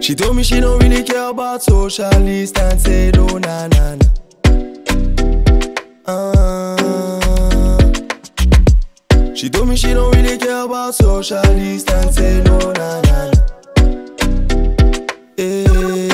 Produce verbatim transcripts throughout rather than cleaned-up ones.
She told me she don't really care about social distance, say no, na na na. Uh, she told me she don't really care about social distance, say no, na na na. Hey,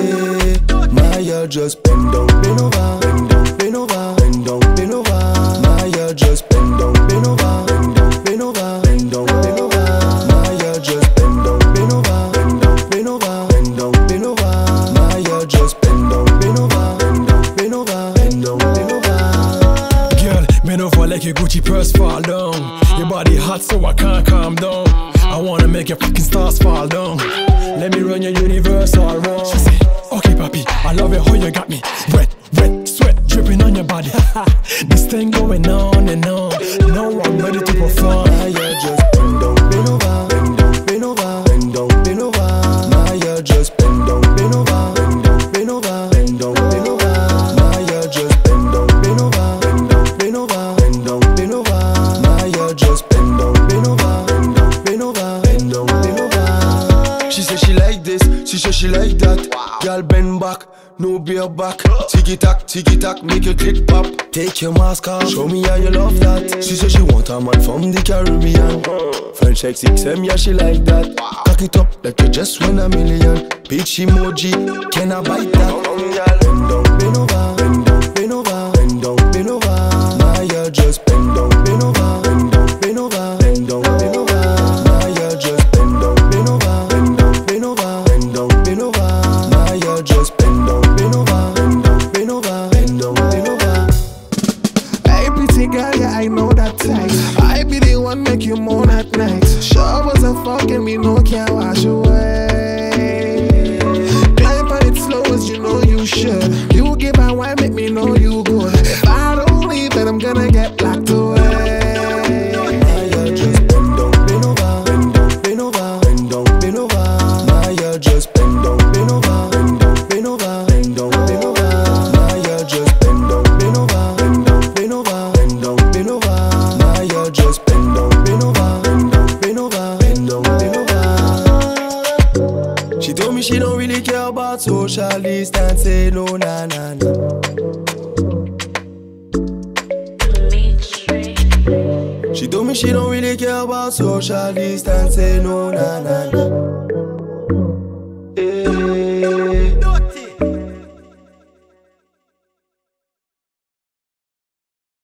Maya just bend down, bend over, bend down, bend over, bend down, bend over. Maya just bend down, bend over, bend down, bend over, bend down, bend over. Maya just bend down, bend over, bend down, bend over, bend down, bend over. Maya just bend down, bend over, bend down, bend over, bend down, bend over. Girl, bend over like your Gucci purse fall down. Your body hot so I can't calm down. I wanna make your fucking stars fall down. Let me run your universe all round. She say, okay papi, I love it how you got me wet, wet, sweat dripping on your body. This thing going on and on. Now I'm ready to perform. Maya just bend down, bend over, bend down, bend over, bend down, bend over. Maya just bend down, bend over, bend down, bend over, bend down, bend over. Maya just bend down, bend over, bend down, bend over, bend down, bend over. Maya just bend down, bend over, bend down, bend over, bend down, bend over. She said she like this, she said she like that. Girl bend back, no beer back. Tiki tack, tiki tack, make your click pop. Take your mask off, show me how you love that. She said she want a man from the Caribbean. French X X M, yeah she like that. Cock it up like you just won a million. Peach emoji, can I bite that? Bend down, bend over, bend down, bend over, bend down, bend over. Maya just bend down, bend over, bend down, bend over, bend down, bend over. Maya just bend down, bend over, bend down, bend over, bend down, bend over. Maya just bend down, bend over, bend down, bend over, bend down, bend over. Hey pretty girl, yeah I know that type. I be the one make you moan at night. Sure was a fuck and me no can't wash away. Climb on it slow as you know you should. You give a wine, make me know you good. If I don't leave, then I'm gonna get locked away. Maya just bend down, bend over, bend down, bend over, bend down, bend over. Maya just bend down, bend over, bend down, bend over, bend down, bend over. Maya just bend down, bend over, bend down, bend over, bend down, bend over. Maya just bend down, bend over, bend down, bend over, bend down, bend over. She told me she don't really care about social distance, say no, na na na. She told me she don't really care about social distance, say no, na na na.